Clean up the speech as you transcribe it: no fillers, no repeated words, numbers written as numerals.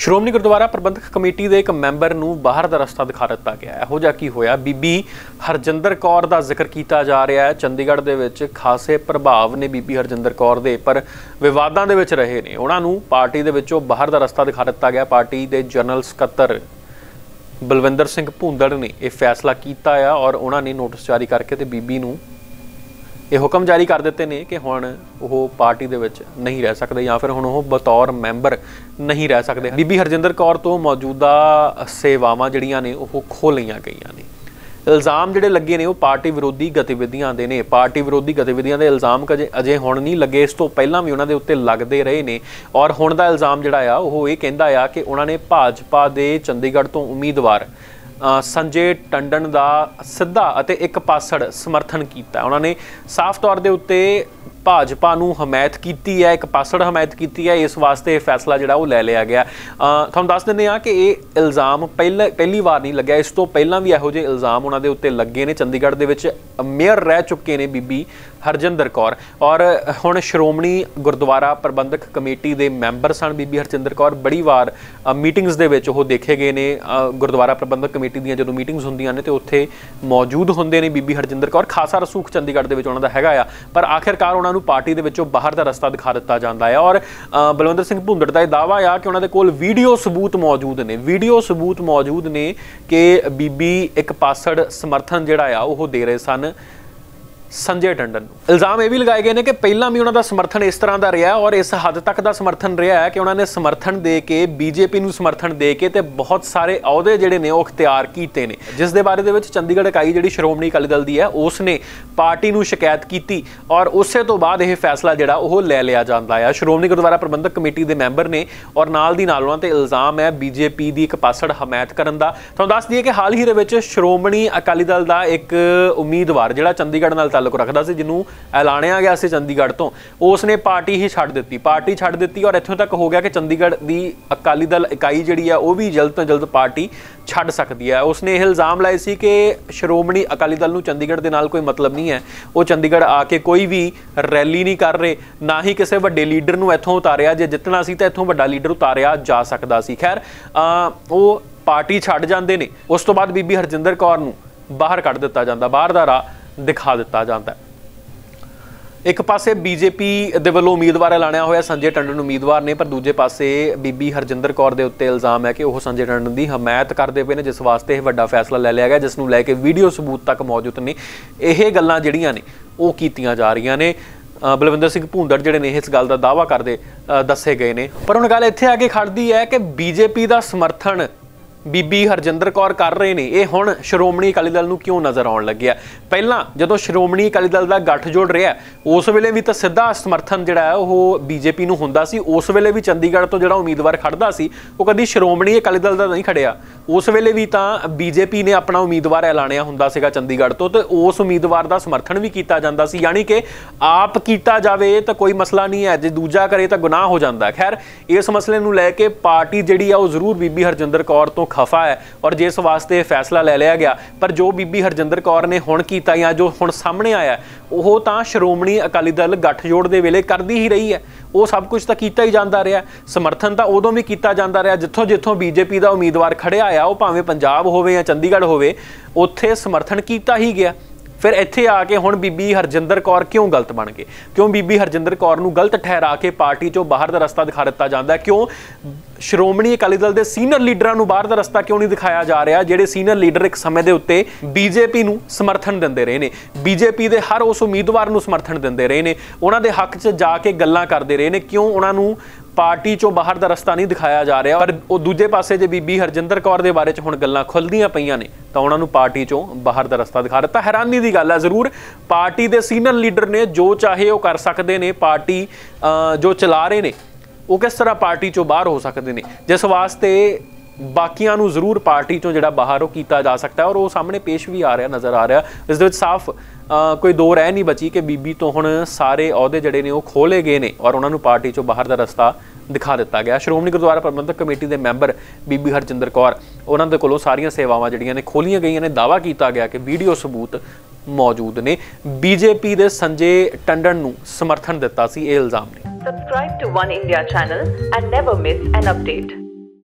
Shiromani Gurdwara Prabandhak committee ਦੇ ਇੱਕ member ਨੂੰ ਬਾਹਰ ਦਾ ਰਸਤਾ ਦਿਖਾ ਦਿੱਤਾ ਗਿਆ। ਇਹੋ ਜਿਹਾ ਕੀ ਹੋਇਆ? ਬੀਬੀ ਹਰਜਿੰਦਰ ਕੌਰ ਦਾ ਜ਼ਿਕਰ ਕੀਤਾ ਜਾ ਰਿਹਾ ਹੈ। ਚੰਡੀਗੜ੍ਹ ਦੇ ਵਿੱਚ ਖਾਸੇ ਪ੍ਰਭਾਵ ਨੇ ਬੀਬੀ ਹਰਜਿੰਦਰ ਕੌਰ ਦੇ, ਪਰ ਵਿਵਾਦਾਂ ਦੇ ਵਿੱਚ ਰਹੇ ਨੇ। ਉਹਨਾਂ ਨੂੰ ਪਾਰਟੀ ਦੇ ਵਿੱਚੋਂ ਬਾਹਰ ਦਾ ਰਸਤਾ ਦਿਖਾ ਦਿੱਤਾ ਗਿਆ। ਪਾਰਟੀ ਦੇ ਜਨਰਲ ਸਕੱਤਰ ਬਲਵਿੰਦਰ ਸਿੰਘ ਭੁੰਦੜ ਨੇ ਇਹ ਫੈਸਲਾ ਕੀਤਾ ਆ ਔਰ ਉਹਨਾਂ ਨੇ ਨੋਟਿਸ ਜਾਰੀ ਕਰਕੇ ਤੇ ਬੀਬੀ ਨੂੰ ਇਹ ਹੁਕਮ ਜਾਰੀ कर ਦਿੱਤੇ ਨੇ ਕਿ ਹੁਣ ਉਹ ਪਾਰਟੀ ਦੇ ਵਿੱਚ नहीं रह सकते ਜਾਂ ਫਿਰ ਹੁਣ ਉਹ ਬਤੌਰ ਮੈਂਬਰ नहीं रह सकते। ਬੀਬੀ ਹਰਜਿੰਦਰ ਕੌਰ ਤੋਂ ਮੌਜੂਦਾ ਸੇਵਾਵਾਂ ਜਿਹੜੀਆਂ ਨੇ ਉਹ ਖੋਹ ਲਈਆਂ ਗਈਆਂ ਨੇ। ਇਲਜ਼ਾਮ ਜਿਹੜੇ ਲੱਗੇ ਨੇ ਉਹ ਪਾਰਟੀ ਵਿਰੋਧੀ ਗਤੀਵਿਧੀਆਂ ਦੇ ਨੇ। ਪਾਰਟੀ ਵਿਰੋਧੀ ਗਤੀਵਿਧੀਆਂ ਦੇ ਇਲਜ਼ਾਮ ਅਜੇ ਹੁਣ ਨਹੀਂ ਲੱਗੇ, ਇਸ ਤੋਂ ਪਹਿਲਾਂ ਵੀ ਉਹਨਾਂ ਦੇ ਉੱਤੇ ਲੱਗਦੇ ਰਹੇ ਨੇ ਔਰ ਹੁਣ ਦਾ ਇਲਜ਼ਾਮ ਜਿਹੜਾ ਆ ਉਹ ਇਹ ਕਹਿੰਦਾ ਆ ਕਿ ਉਹਨਾਂ ਨੇ ਭਾਜਪਾ ਦੇ ਚੰਡੀਗੜ੍ਹ ਤੋਂ ਉਮੀਦਵਾਰ ਸੰਜੇ ਟੰਡਨ ਦਾ ਸਿੱਧਾ ਅਤੇ ਇੱਕ ਪਾਸੜ ਸਮਰਥਨ ਕੀਤਾ। ਉਹਨਾਂ ਨੇ ਸਾਫ਼ ਤੌਰ ਦੇ ਉੱਤੇ ਭਾਜਪਾ ਨੂੰ ਹਮਾਇਤ ਕੀਤੀ ਹੈ, ਇੱਕ ਪਾਸੜ ਹਮਾਇਤ ਕੀਤੀ ਹੈ। ਇਸ ਵਾਸਤੇ ਇਹ ਫੈਸਲਾ ਜਿਹੜਾ ਉਹ ਲੈ ਲਿਆ ਗਿਆ। ਤੁਹਾਨੂੰ ਦੱਸ ਦਿੰਦੇ ਹਾਂ ਕਿ ਇਹ ਇਲਜ਼ਾਮ ਪਹਿਲੀ ਵਾਰ ਨਹੀਂ ਲੱਗਿਆ, ਇਸ ਤੋਂ ਪਹਿਲਾਂ ਵੀ ਇਹੋ ਜਿਹੇ ਇਲਜ਼ਾਮ ਉਹਨਾਂ ਦੇ ਉੱਤੇ ਲੱਗੇ ਨੇ। ਚੰਡੀਗੜ੍ਹ ਦੇ ਵਿੱਚ ਮੇਅਰ ਰਹਿ ਚੁੱਕੇ ਨੇ ਬੀਬੀ ਹਰਜਿੰਦਰ ਕੌਰ ਔਰ ਹੁਣ ਸ਼੍ਰੋਮਣੀ ਗੁਰਦੁਆਰਾ ਪ੍ਰਬੰਧਕ ਕਮੇਟੀ ਦੇ ਮੈਂਬਰ ਸਨ ਬੀਬੀ ਹਰਜਿੰਦਰ ਕੌਰ। ਬੜੀ ਵਾਰ ਮੀਟਿੰਗਸ ਦੇ ਵਿੱਚ ਉਹ ਦੇਖੇ ਗਏ ਨੇ। ਗੁਰਦੁਆਰਾ ਪ੍ਰਬੰਧਕ ਕਮੇਟੀ ਦੀਆਂ ਜਦੋਂ ਮੀਟਿੰਗਸ ਹੁੰਦੀਆਂ ਨੇ ਤੇ ਉੱਥੇ ਮੌਜੂਦ ਹੁੰਦੇ ਨੇ ਬੀਬੀ ਹਰਜਿੰਦਰ ਕੌਰ। ਖਾਸਾ ਰਸੂਖ ਚੰਡੀਗੜ੍ਹ ਦੇ ਵਿੱਚ ਉਹਨਾਂ ਦਾ ਹੈਗਾ ਆ, ਪਰ ਆਖਿਰਕਾਰ ਉਹਨਾਂ ਨੂੰ ਪਾਰਟੀ ਦੇ ਵਿੱਚੋਂ ਬਾਹਰ ਦਾ ਰਸਤਾ ਦਿਖਾ ਦਿੱਤਾ ਜਾਂਦਾ ਹੈ। ਔਰ ਬਲਵਿੰਦਰ ਸਿੰਘ ਭੁੰਦੜ ਦਾ ਇਹ ਦਾਅਵਾ ਆ ਕਿ ਉਹਨਾਂ ਦੇ ਕੋਲ ਵੀਡੀਓ ਸਬੂਤ ਮੌਜੂਦ ਨੇ ਕਿ ਬੀਬੀ ਇੱਕ ਪਾਸੜ ਸਮਰਥਨ ਜਿਹੜਾ ਆ ਉਹ ਦੇ ਰਹੇ ਸਨ ਸੰਜੇ ਟੰਡਨ ਨੂੰ। ਇਲਜ਼ਾਮ ਇਹ ਵੀ ਲਗਾਏ ਗਏ ਨੇ ਕਿ ਪਹਿਲਾਂ ਵੀ ਉਹਨਾਂ ਦਾ ਸਮਰਥਨ ਇਸ ਤਰ੍ਹਾਂ ਦਾ ਰਿਹਾ ਔਰ ਇਸ ਹੱਦ ਤੱਕ ਦਾ ਸਮਰਥਨ ਰਿਹਾ ਹੈ ਕਿ ਉਹਨਾਂ ਨੇ ਸਮਰਥਨ ਦੇ ਕੇ ਬੀਜੇਪੀ ਨੂੰ ਸਮਰਥਨ ਦੇ ਕੇ ਤੇ ਬਹੁਤ ਸਾਰੇ ਅਹੁਦੇ ਜਿਹੜੇ ਨੇ ਉਹ ਇਖਤਿਆਰ ਕੀਤੇ ਨੇ, ਜਿਸ ਦੇ ਬਾਰੇ ਦੇ ਵਿੱਚ ਚੰਡੀਗੜ੍ਹ ਇਕਾਈ ਜਿਹੜੀ ਸ਼੍ਰੋਮਣੀ ਅਕਾਲੀ ਦਲ ਦੀ ਹੈ ਉਸ ਨੇ ਪਾਰਟੀ ਨੂੰ ਸ਼ਿਕਾਇਤ ਕੀਤੀ ਔਰ ਉਸੇ ਤੋਂ ਬਾਅਦ ਇਹ ਫੈਸਲਾ ਜਿਹੜਾ ਉਹ ਲੈ ਲਿਆ ਜਾਂਦਾ ਹੈ। ਸ਼੍ਰੋਮਣੀ ਗੁਰਦੁਆਰਾ ਪ੍ਰਬੰਧਕ ਕਮੇਟੀ ਦੇ ਮੈਂਬਰ ਨੇ ਔਰ ਨਾਲ ਦੀ ਨਾਲ ਉਹਨਾਂ ਤੇ ਇਲਜ਼ਾਮ ਹੈ ਬੀਜੇਪੀ ਦੀ ਇੱਕ ਪਾਸੜ ਹਮਾਇਤ ਕਰਨ ਦਾ। ਤੁਹਾਨੂੰ ਦੱਸ ਦਈਏ ਕਿ ਹਾਲ ਹੀ ਦੇ ਵਿੱਚ ਸ਼੍ਰੋਮਣੀ ਅਕਾਲੀ ਦਲ ਦਾ ਇੱਕ ਉਮੀਦਵਾਰ ਜਿਹੜਾ ਚੰਡੀਗੜ੍ਹ ਨਾਲ ਤਾਲੁਕ ਰੱਖਦਾ ਸੀ, ਜਿਹਨੂੰ ਐਲਾਨਿਆ ਗਿਆ ਸੀ ਚੰਡੀਗੜ੍ਹ ਤੋਂ, ਉਸ ਨੇ ਪਾਰਟੀ ਹੀ ਛੱਡ ਦਿੱਤੀ ਔਰ ਇੱਥੋਂ ਤੱਕ ਹੋ ਗਿਆ ਕਿ ਚੰਡੀਗੜ੍ਹ ਦੀ ਅਕਾਲੀ ਦਲ ਇਕਾਈ ਜਿਹੜੀ ਆ ਉਹ ਵੀ ਜਲਦ ਤੋਂ ਜਲਦ ਪਾਰਟੀ ਛੱਡ ਸਕਦੀ ਹੈ। ਉਸਨੇ ਇਹ ਇਲਜ਼ਾਮ ਲਾਏ ਸੀ ਕਿ ਸ਼੍ਰੋਮਣੀ ਅਕਾਲੀ ਦਲ ਨੂੰ ਚੰਡੀਗੜ੍ਹ ਦੇ ਨਾਲ ਕੋਈ ਮਤਲਬ ਨਹੀਂ ਹੈ। ਉਹ ਚੰਡੀਗੜ੍ਹ ਆ ਕੇ ਕੋਈ ਵੀ ਰੈਲੀ ਨਹੀਂ ਕਰ ਰਹੇ, ਨਾ ਹੀ ਕਿਸੇ ਵੱਡੇ ਲੀਡਰ ਨੂੰ ਇੱਥੋਂ ਉਤਾਰਿਆ। ਜੇ ਜਿੱਤਣਾ ਸੀ ਤਾਂ ਇੱਥੋਂ ਵੱਡਾ ਲੀਡਰ ਉਤਾਰਿਆ ਜਾ ਸਕਦਾ ਸੀ। ਖੈਰ ਉਹ ਪਾਰਟੀ ਛੱਡ ਜਾਂਦੇ ਨੇ। ਉਸ ਤੋਂ ਬਾਅਦ ਬੀਬੀ ਹਰਜਿੰਦਰ ਕੌਰ ਨੂੰ ਬਾਹਰ ਕੱਢ ਦਿੱਤਾ ਜਾਂਦਾ, ਬਾਹਰ ਦਾ ਰਾਹ ਦਿਖਾ ਦਿੱਤਾ ਜਾਂਦਾ। ਇੱਕ ਪਾਸੇ ਬੀਜੇਪੀ ਦੇ ਵੱਲੋਂ ਉਮੀਦਵਾਰ ਐਲਾਨਿਆ ਹੋਇਆ ਸੰਜੇ ਟੰਡਨ ਉਮੀਦਵਾਰ ਨੇ, ਪਰ ਦੂਜੇ ਪਾਸੇ ਬੀਬੀ ਹਰਜਿੰਦਰ ਕੌਰ ਦੇ ਉੱਤੇ ਇਲਜ਼ਾਮ ਹੈ ਕਿ ਉਹ ਸੰਜੇ ਟੰਡਨ ਦੀ ਹਮਾਇਤ ਕਰਦੇ ਪਏ ਨੇ, ਜਿਸ ਵਾਸਤੇ ਇਹ ਵੱਡਾ ਫੈਸਲਾ ਲੈ ਲਿਆ ਗਿਆ, ਜਿਸ ਨੂੰ ਲੈ ਕੇ ਵੀਡੀਓ ਸਬੂਤ ਤੱਕ ਮੌਜੂਦ ਨੇ। ਇਹ ਗੱਲਾਂ ਜਿਹੜੀਆਂ ਨੇ ਉਹ ਕੀਤੀਆਂ ਜਾ ਰਹੀਆਂ ਨੇ। ਬਲਵਿੰਦਰ ਸਿੰਘ ਭੁੰਦੜ ਜਿਹੜੇ ਨੇ ਇਸ ਗੱਲ ਦਾ ਦਾਅਵਾ ਕਰਦੇ ਦੱਸੇ ਗਏ ਨੇ। ਪਰ ਹੁਣ ਗੱਲ ਇੱਥੇ ਆ ਕੇ ਖੜਦੀ ਹੈ ਕਿ ਬੀਜੇਪੀ ਦਾ ਸਮਰਥਨ ਬੀਬੀ ਹਰਜਿੰਦਰ ਕੌਰ ਕਰ ਰਹੇ ਨੇ, ਇਹ ਹੁਣ ਸ਼੍ਰੋਮਣੀ ਅਕਾਲੀ ਦਲ ਨੂੰ ਕਿਉਂ ਨਜ਼ਰ ਆਉਣ ਲੱਗਿਆ? ਪਹਿਲਾਂ ਜਦੋਂ ਸ਼੍ਰੋਮਣੀ ਅਕਾਲੀ ਦਲ ਦਾ ਗੱਠਜੋੜ ਰਿਹਾ ਉਸ ਵੇਲੇ ਵੀ ਤਾਂ ਸਿੱਧਾ ਸਮਰਥਨ ਜਿਹੜਾ ਹੈ ਉਹ ਬੀਜੇਪੀ ਨੂੰ ਹੁੰਦਾ ਸੀ। ਉਸ ਵੇਲੇ ਵੀ ਚੰਡੀਗੜ੍ਹ ਤੋਂ ਜਿਹੜਾ ਉਮੀਦਵਾਰ ਖੜਦਾ ਸੀ ਉਹ ਕਦੀ ਸ਼੍ਰੋਮਣੀ ਅਕਾਲੀ ਦਲ ਦਾ ਨਹੀਂ ਖੜਿਆ। ਉਸ ਵੇਲੇ ਵੀ ਤਾਂ ਬੀਜੇਪੀ ਨੇ ਆਪਣਾ ਉਮੀਦਵਾਰ ਐਲਾਨਿਆ ਹੁੰਦਾ ਸੀਗਾ ਚੰਡੀਗੜ੍ਹ ਤੋਂ, ਤੇ ਉਸ ਉਮੀਦਵਾਰ ਦਾ ਸਮਰਥਨ ਵੀ ਕੀਤਾ ਜਾਂਦਾ ਸੀ। ਯਾਨੀ ਕਿ ਆਪ ਕੀਤਾ ਜਾਵੇ ਤਾਂ ਕੋਈ ਮਸਲਾ ਨਹੀਂ ਹੈ, ਜੇ ਦੂਜਾ ਕਰੇ ਤਾਂ ਗੁਨਾਹ ਹੋ ਜਾਂਦਾ। ਖੈਰ ਇਸ ਮਸਲੇ ਨੂੰ ਲੈ ਕੇ ਪਾਰਟੀ ਜਿਹੜੀ ਆ ਉਹ ਜ਼ਰੂਰ ਬੀਬੀ ਹਰਜਿੰਦਰ ਕੌਰ ਤੋਂ ਖਫਾ ਹੈ ਔਰ ਜਿਸ ਵਾਸਤੇ ਫੈਸਲਾ ਲੈ ਲਿਆ ਗਿਆ। ਪਰ ਜੋ ਬੀਬੀ ਹਰਜਿੰਦਰ ਕੌਰ ਨੇ ਹੁਣ ਕੀਤਾ ਜਾਂ ਜੋ ਹੁਣ ਸਾਹਮਣੇ ਆਇਆ ਉਹ ਤਾਂ ਸ਼੍ਰੋਮਣੀ ਅਕਾਲੀ ਦਲ ਗੱਠਜੋੜ ਦੇ ਵੇਲੇ ਕਰਦੀ ਹੀ ਰਹੀ ਹੈ। ਉਹ ਸਭ ਕੁਝ ਤਾਂ ਕੀਤਾ ਹੀ ਜਾਂਦਾ ਰਿਹਾ। ਸਮਰਥਨ ਤਾਂ ਉਦੋਂ ਵੀ ਕੀਤਾ ਜਾਂਦਾ ਰਿਹਾ ਜਿੱਥੋਂ ਬੀਜੇਪੀ ਦਾ ਉਮੀਦਵਾਰ ਖੜਿਆ ਆ, ਉਹ ਭਾਵੇਂ ਪੰਜਾਬ ਹੋਵੇ ਜਾਂ ਚੰਡੀਗੜ੍ਹ ਹੋਵੇ, ਉੱਥੇ ਸਮਰਥਨ ਕੀਤਾ ਹੀ ਗਿਆ। ਫਿਰ ਇੱਥੇ ਆ ਕੇ ਹੁਣ ਬੀਬੀ ਹਰਜਿੰਦਰ ਕੌਰ ਕਿਉਂ ਗਲਤ ਬਣ ਗਏ? ਕਿਉਂ ਬੀਬੀ ਹਰਜਿੰਦਰ ਕੌਰ ਨੂੰ ਗਲਤ ਠਹਿਰਾ ਕੇ ਪਾਰਟੀ ਚੋਂ ਬਾਹਰ ਦਾ ਰਸਤਾ ਦਿਖਾ ਦਿੱਤਾ ਜਾਂਦਾ? ਕਿਉਂ ਸ਼੍ਰੋਮਣੀ ਅਕਾਲੀ ਦਲ ਦੇ ਸੀਨੀਅਰ ਲੀਡਰਾਂ ਨੂੰ ਬਾਹਰ ਦਾ ਰਸਤਾ ਕਿਉਂ ਨਹੀਂ ਦਿਖਾਇਆ ਜਾ ਰਿਹਾ, ਜਿਹੜੇ ਸੀਨੀਅਰ ਲੀਡਰ ਇੱਕ ਸਮੇਂ ਦੇ ਉੱਤੇ ਬੀਜੇਪੀ ਨੂੰ ਸਮਰਥਨ ਦਿੰਦੇ ਰਹੇ ਨੇ, ਬੀਜੇਪੀ ਦੇ ਹਰ ਉਸ ਉਮੀਦਵਾਰ ਨੂੰ ਸਮਰਥਨ ਦਿੰਦੇ ਰਹੇ ਨੇ, ਉਹਨਾਂ ਦੇ ਹੱਕ 'ਚ ਜਾ ਕੇ ਗੱਲਾਂ ਕਰਦੇ ਰਹੇ ਨੇ? ਕਿਉਂ ਉਹਨਾਂ ਨੂੰ ਪਾਰਟੀ ਚੋਂ ਬਾਹਰ ਦਾ ਰਸਤਾ ਨਹੀਂ ਦਿਖਾਇਆ ਜਾ ਰਿਹਾ? ਪਰ ਉਹ ਦੂਜੇ ਪਾਸੇ ਜੇ ਬੀਬੀ ਹਰਜਿੰਦਰ ਕੌਰ ਦੇ ਬਾਰੇ 'ਚ ਹੁਣ ਗੱਲਾਂ ਖੁੱਲ੍ਹਦੀਆਂ ਪਈਆਂ ਨੇ ਤਾਂ ਉਹਨਾਂ ਨੂੰ ਪਾਰਟੀ ਚੋਂ ਬਾਹਰ ਦਾ ਰਸਤਾ ਦਿਖਾ ਦਿੱਤਾ। ਹੈਰਾਨੀ ਦੀ ਗੱਲ ਹੈ ਜ਼ਰੂਰ, ਪਾਰਟੀ ਦੇ ਸੀਨੀਅਰ ਲੀਡਰ ਨੇ ਜੋ ਚਾਹੇ ਉਹ ਕਰ ਸਕਦੇ ਨੇ, ਪਾਰਟੀ ਜੋ ਚਲਾ ਰਹੇ ਨੇ ਉਹ ਕਿਸ ਤਰ੍ਹਾਂ ਪਾਰਟੀ ਚੋਂ ਬਾਹਰ ਹੋ ਸਕਦੇ ਨੇ, ਜਿਸ ਵਾਸਤੇ ਬਾਕੀਆਂ ਨੂੰ ਜ਼ਰੂਰ ਪਾਰਟੀ ਚੋਂ ਜਿਹੜਾ ਬਾਹਰ ਉਹ ਕੀਤਾ ਜਾ ਸਕਦਾ ਔਰ ਉਹ ਸਾਹਮਣੇ ਪੇਸ਼ ਵੀ ਆ ਰਿਹਾ, ਨਜ਼ਰ ਆ ਰਿਹਾ। ਇਸ ਦੇ ਵਿੱਚ ਸਾਫ਼ ਕੋਈ ਦੋ ਰਹਿ ਨਹੀਂ ਬਚੀ ਕਿ ਬੀਬੀ ਤੋਂ ਹੁਣ ਸਾਰੇ ਅਹੁਦੇ ਜਿਹੜੇ ਨੇ ਉਹ ਖੋਲੇ ਗਏ ਨੇ ਔਰ ਉਹਨਾਂ ਨੂੰ ਪਾਰਟੀ ਚੋਂ ਬਾਹਰ ਦਾ ਰਸਤਾ ਦਿਖਾ ਦਿੱਤਾ ਗਿਆ। ਸ਼੍ਰੋਮਣੀ ਗੁਰਦੁਆਰਾ ਪ੍ਰਬੰਧਕ ਕਮੇਟੀ ਦੇ ਮੈਂਬਰ ਬੀਬੀ ਹਰਜਿੰਦਰ ਕੌਰ, ਉਹਨਾਂ ਦੇ ਕੋਲੋਂ ਸਾਰੀਆਂ ਸੇਵਾਵਾਂ ਜਿਹੜੀਆਂ ਨੇ ਖੋਲੀਆਂ ਗਈਆਂ ਨੇ। ਦਾਅਵਾ ਕੀਤਾ ਗਿਆ ਕਿ ਵੀਡੀਓ ਸਬੂਤ ਮੌਜੂਦ ਨੇ। ਬੀਜੇਪੀ ਦੇ ਸੰਜੇ ਟੰਡਨ ਨੂੰ ਸਮਰਥਨ ਦਿੱਤਾ ਸੀ, ਇਹ ਇਲਜ਼ਾਮ ਨੇ। Subscribe to One India channel and never miss an update.